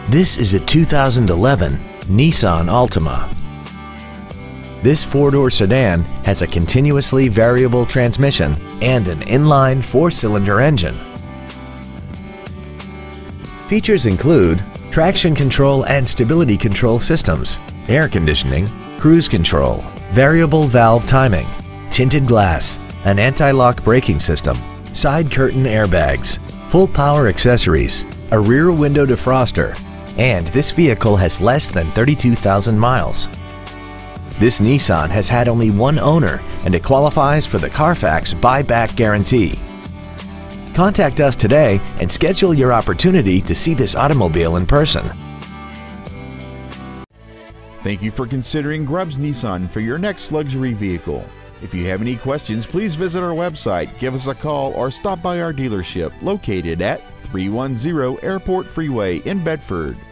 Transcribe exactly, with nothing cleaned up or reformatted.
This is a two thousand eleven Nissan Altima. This four-door sedan has a continuously variable transmission and an inline four-cylinder engine. Features include traction control and stability control systems, air conditioning, cruise control, variable valve timing, tinted glass, an anti-lock braking system, side curtain airbags, full power accessories, a rear window defroster, and this vehicle has less than thirty-two thousand miles. This Nissan has had only one owner and it qualifies for the Carfax buyback guarantee. Contact us today and schedule your opportunity to see this automobile in person. Thank you for considering Grubbs Nissan for your next luxury vehicle. If you have any questions, please visit our website, give us a call, or stop by our dealership located at three one zero Airport Freeway in Bedford.